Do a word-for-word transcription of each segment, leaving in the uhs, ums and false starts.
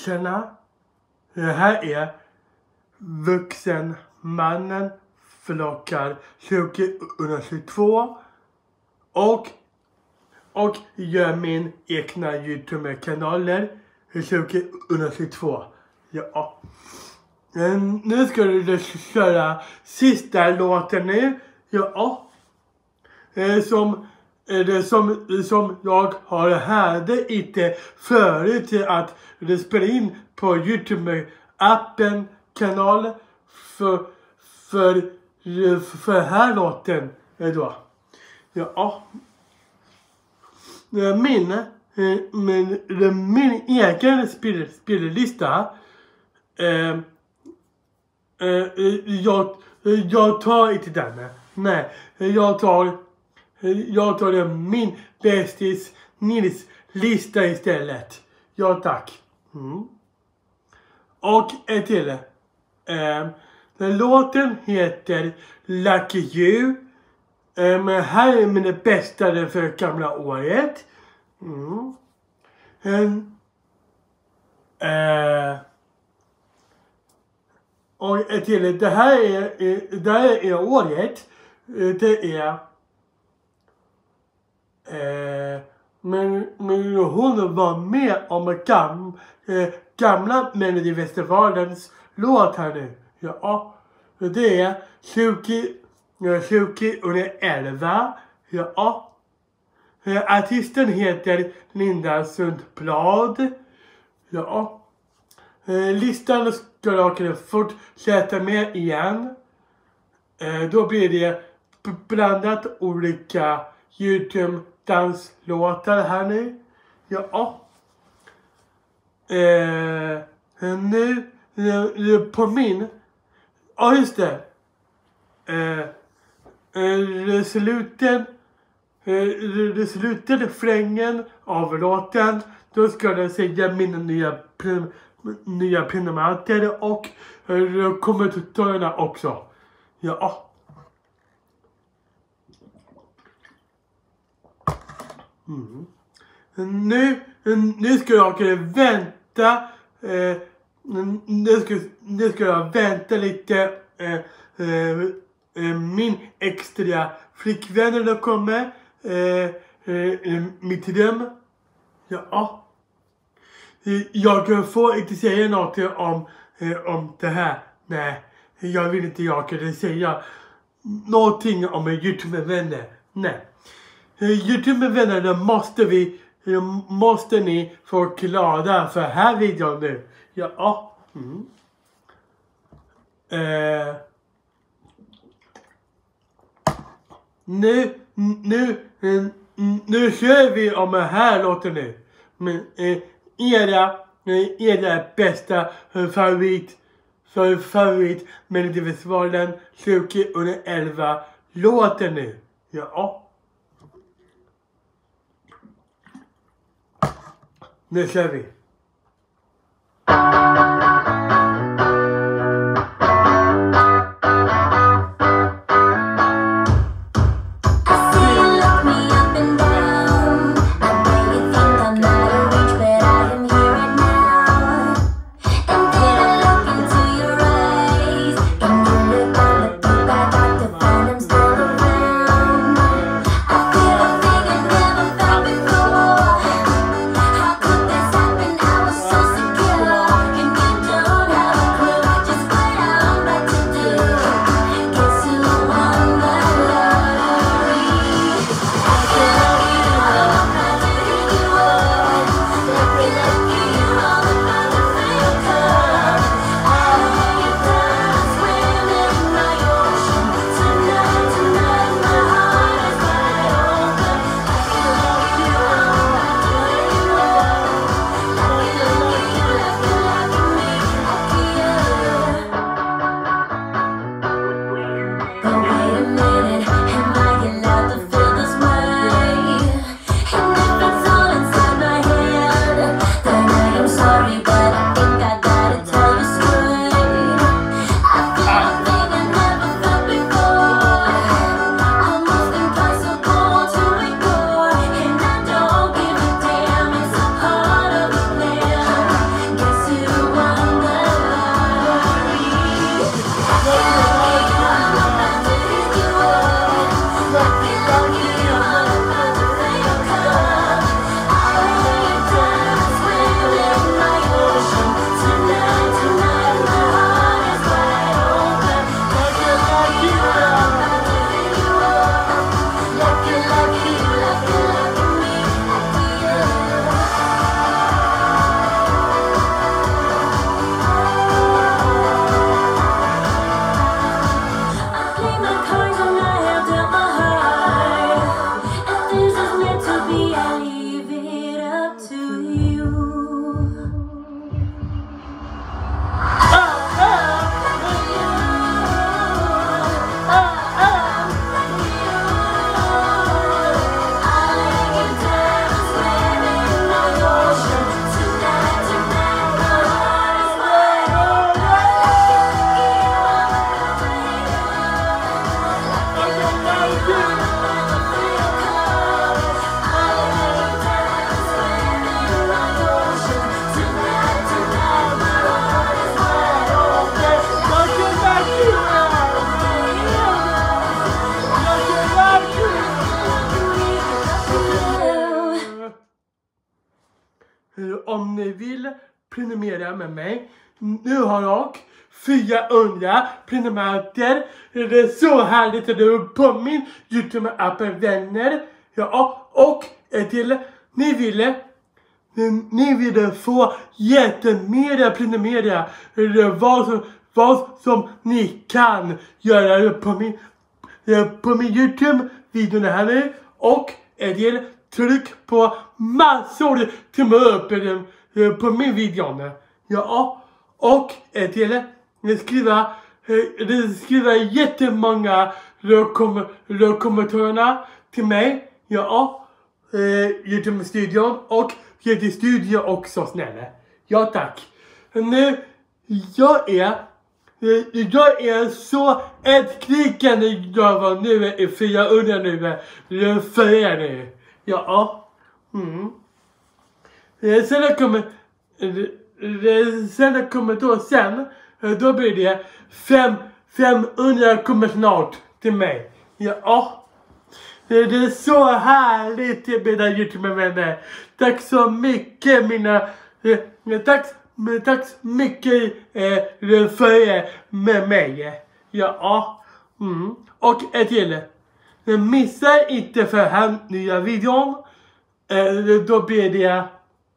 Tjena. Det här är Vuxenmannen Flockar tjugohundratjugotvå och, och gör min egna YouTube-kanaler tjugohundratjugotvå. Ja. Men nu ska du köra sista låten nu. Ja. Som, det som, som jag har hade inte förut att det spelar in på YouTube-appen kanal för, för, för här låten då. Ja. Min, min, min egen spel, spellista eh, eh, jag, jag tar inte den. Nej, jag tar jag tar min bästis Nils lista istället. Ja, tack. Mm. Och ett till. Eh, den låten heter Lucky You. Eh, men här är mina bästa för gamla året. Mm. En, eh, och ett till. Det här är, det här är året. Det är Eh, men, men hon var med om gam, eh, gamla Melodifestivalens låt här nu. Ja, det är tjugohundraelva. Ja. Eh, artisten heter Linda Sundblad. Ja. Eh, listan ska jag kunna fortsätta med igen. Eh, då blir det blandat olika YouTube danslåtar här nu. Ja. Eh, nu, nu på min. Ja, just det. Eh, eh, sluten. Eh, sluten frängen av låten. Då ska jag säga mina nya prim, nya prenumeranter och eh, kommentarerna också. Ja. Mm. Nu, nu ska jag vänta. Eh, nu, ska, nu ska jag vänta lite. Eh, eh, min extra flickvänner kommer. Eh, eh, mitt rum. Ja. Jag får inte säga något om, eh, om det här. Nej, jag vill inte jag kan säga någonting om YouTube-vänner. Nej. YouTube-vännerna måste vi, måste ni förklara för här videon nu. Ja. Mm. Eh. Nu, nu, nu kör vi om den här låten nu. Men eh, era, era bästa favorit, för favorit Melodifestivalen tjugohundraelva låten nu. Ja. Nu kör vi. Happen om ni vill prenumerera med mig. Nu har jag fyrahundra prenumeranter. Det är så härligt att du är på min YouTube-appen vänner. Ja, och till ni ville ni ville få jättemera prenumerera. Vad som, vad som ni kan göra på min, på min YouTube-videon här nu. Och till tryck på massor tummar upp på min video. Ja, och till skriva skriva jättemånga kommentarerna till mig. Ja, YouTube-studion och YouTube-studio också, snälla. Ja, tack. Nu, jag är jag är så ätkrikande jag var nu i fyra under nu för er nu. Ja. Mm. Sen kommer sen kommer då sen då blir det fem femhundra kommer snart till mig. Ja. Det är så härligt mina YouTube-vänner. Tack så mycket mina tack tack så mycket eh, för er med mig. Ja. Mm. Och ett till. Missa inte för här nya videon. Eh, då blir det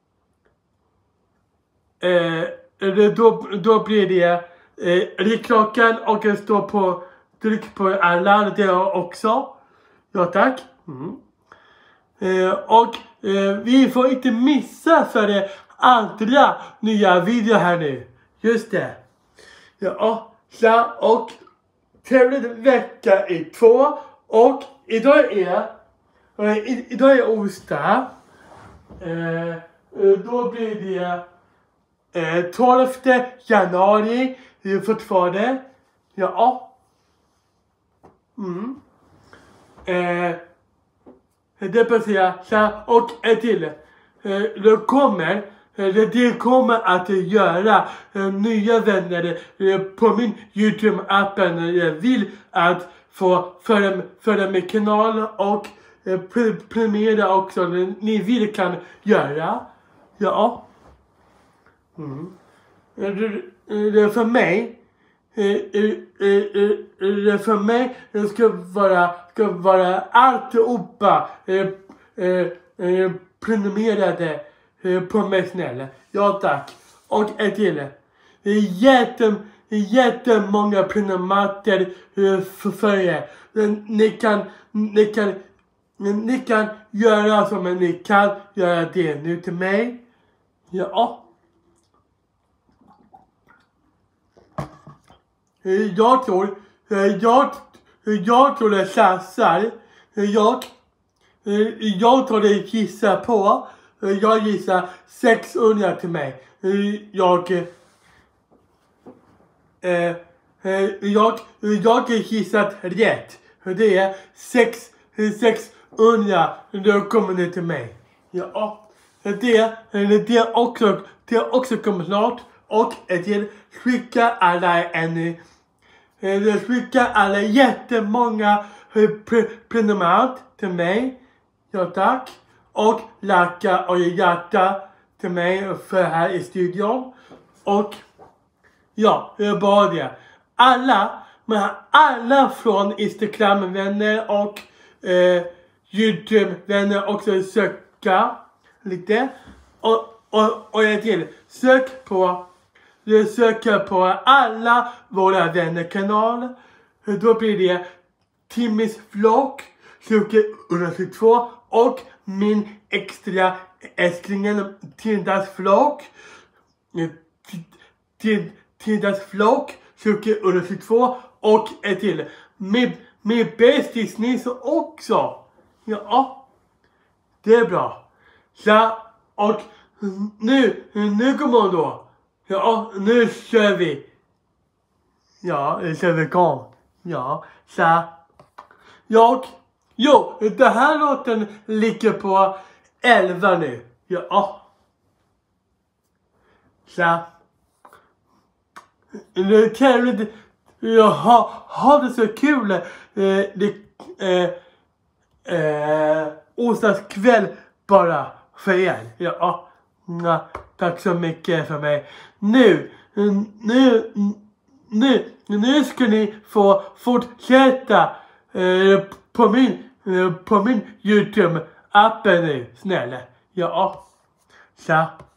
eh, då, då blir det eh, riktklockan och det står på tryck på alla det också. Ja, tack. Mm. Eh, och eh, vi får inte missa för det andra nya video här nu. Just det. Ja, så och trevlig vecka i två. Och idag är eh, idag är onsdag. Eh, då blir det eh, tolfte januari fortfarande. Ja. Mm. Eh, det passerar så och ett till. Eh, det kommer det, det kommer att göra eh, nya vänner eh, på min YouTube-appen. Jag vill att få följa, följa min kanal och eh, pre premiera också. Ni vill kan göra. Ja. Mm. Det, det för mig det för mig det ska vara ska vara alltihopa eh, eh, eh, prenumererade eh, på mig, snälla. Ja, tack. Och ett till. Jätte, jättemånga prenumeranter eh, för, för er. Ni kan, ni kan, ni kan göra som ni kan göra det nu till mig. Ja. Jag tror, jag, jag tror det satsar. Jag, jag tror det gissar på. Jag gissar sexhundra till mig. Jag, eh, jag, jag har gissat rätt. Det är sex, sexhundra. Då kommer det till mig. Ja, det, det också, det också kommer snart. Och till skicka alla en Det skickar alla jättemånga pre prenumerant till mig. Ja, tack. Och lacka och hjärta till mig för här i studion. Och ja, det är bara det. Alla, men alla från Instagram-vänner och eh, YouTube-vänner också söka lite. Och, och, och jag till. Sök på Jag söker på alla våra vännerkanal. Då blir det Timmys vlogg, söker etthundratjugotvå och min extra älsklingen Tindas vlogg. Tindas vlogg, söker etthundratjugotvå och ett till. Med, med bästis ni så också. Ja, det är bra. Så, och nu, nu kommer hon då. Ja, nu kör vi. Ja, nu kör vi igång. Ja, så. Jag, jo, det här låten ligger på elva nu. Ja. Så. Det är trevligt. Jag har, har det så kul. Eh, det, eh, eh, onsdagskväll bara för er. Ja. Ja, tack så mycket för mig. Nu, nu, nu, nu ska ni få fortsätta eh, på min, eh, på min YouTube-appen nu, snälla. Ja, så.